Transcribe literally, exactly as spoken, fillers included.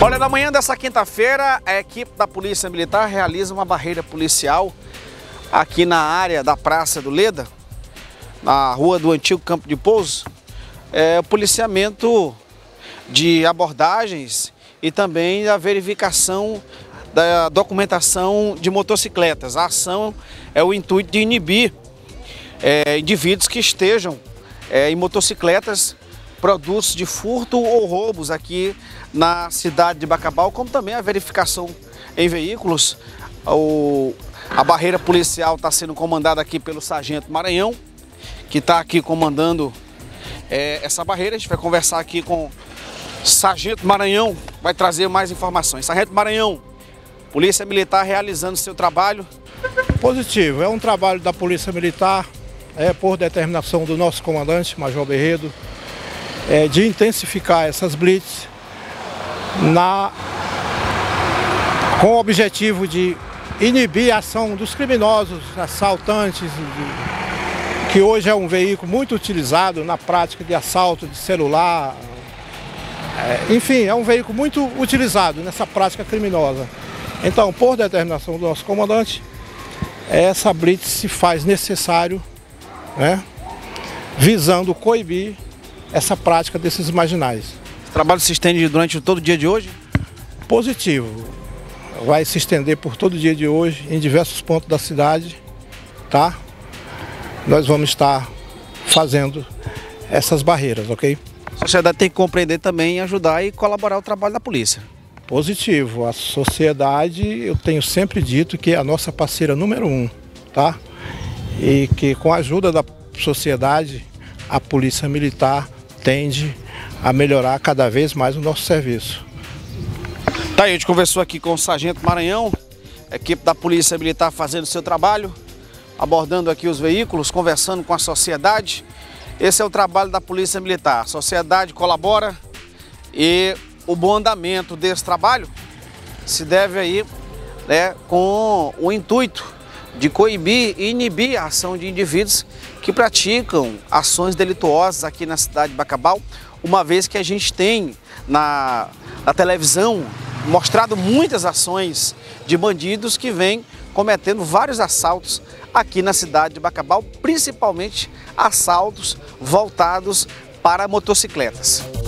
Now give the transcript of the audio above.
Olha, na manhã dessa quinta-feira, a equipe da Polícia Militar realiza uma barreira policial aqui na área da Praça do Leda, na rua do antigo Campo de Pouso. É, o policiamento de abordagens e também a verificação da documentação de motocicletas. A ação é o intuito de inibir é, indivíduos que estejam é, em motocicletas, produtos de furto ou roubos aqui na cidade de Bacabal, como também a verificação em veículos. O, a barreira policial está sendo comandada aqui pelo Sargento Maranhão, que está aqui comandando é, essa barreira. A gente vai conversar aqui com o Sargento Maranhão, vai trazer mais informações. Sargento Maranhão, Polícia Militar realizando seu trabalho. Positivo, é um trabalho da Polícia Militar, é por determinação do nosso comandante, Major Berredo, é, de intensificar essas blitz na, com o objetivo de inibir a ação dos criminosos, assaltantes, que hoje é um veículo muito utilizado na prática de assalto de celular. É, enfim, é um veículo muito utilizado nessa prática criminosa. Então, por determinação do nosso comandante, essa blitz se faz necessário, né, visando coibir essa prática desses marginais. O trabalho se estende durante todo o dia de hoje? Positivo. Vai se estender por todo o dia de hoje, em diversos pontos da cidade, tá? Nós vamos estar fazendo essas barreiras, ok? A sociedade tem que compreender também, ajudar e colaborar o trabalho da polícia. Positivo. A sociedade, eu tenho sempre dito que é a nossa parceira número um, tá? E que com a ajuda da sociedade, a Polícia Militar tende a melhorar cada vez mais o nosso serviço. Tá aí, a gente conversou aqui com o Sargento Maranhão, equipe da Polícia Militar fazendo seu trabalho, abordando aqui os veículos, conversando com a sociedade. Esse é o trabalho da Polícia Militar. A sociedade colabora e o bom andamento desse trabalho se deve aí, né, com o intuito de coibir e inibir a ação de indivíduos que praticam ações delituosas aqui na cidade de Bacabal, uma vez que a gente tem na, na televisão mostrado muitas ações de bandidos que vêm cometendo vários assaltos aqui na cidade de Bacabal, principalmente assaltos voltados para motocicletas.